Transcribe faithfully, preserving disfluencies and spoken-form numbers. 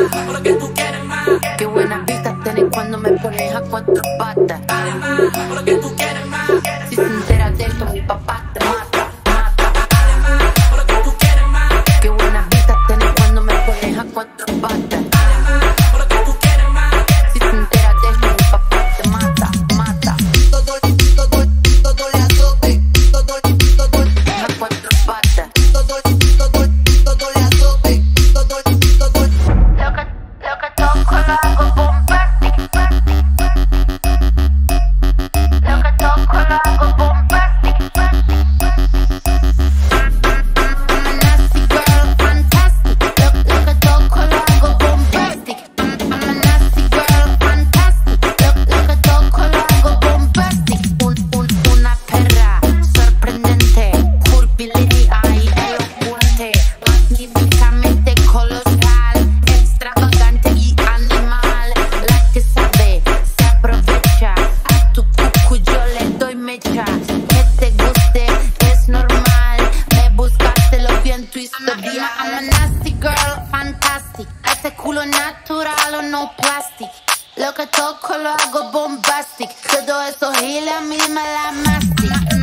porque tú quieres más. Qué buenas vistas tenés cuando me pones a cuatro patas. Dale más, porque tú quieres más. Si se entera de esto, mi papá te mata. Dale más, porque tú quieres más. Qué buenas vistas tenés cuando me pones a cuatro patas. Dale más, porque tú quieres más. Si se entera de esto, mi papá te mata, mata. Todo, todo, todo le azote. Todo, todo, A cuatro patas. todo, todo, todo le azote. Todo, todo. Lo que, lo que toco lo hago bombastic. Lo que toco lo hago bombastic. I'm a nasty girl, fantastic. Lo, lo que toco lo hago bombastic. I'm, I'm a nasty girl, fantastic. Lo, lo que toco lo hago bombastic. Un, un, una perra sorprendente, curvilínea y elocuente, magníficamente colosal, extravagante y animal. La que sabe se aprovecha, a tu cucu yo le doy mecha. Que te guste es normal, me buscaste lo bien twisted. Yeah, I'm a nasty girl, fantastic. Este culo natural o no plastic. Lo que toco lo hago bombastic. Todo eso giles a mí me la mastic.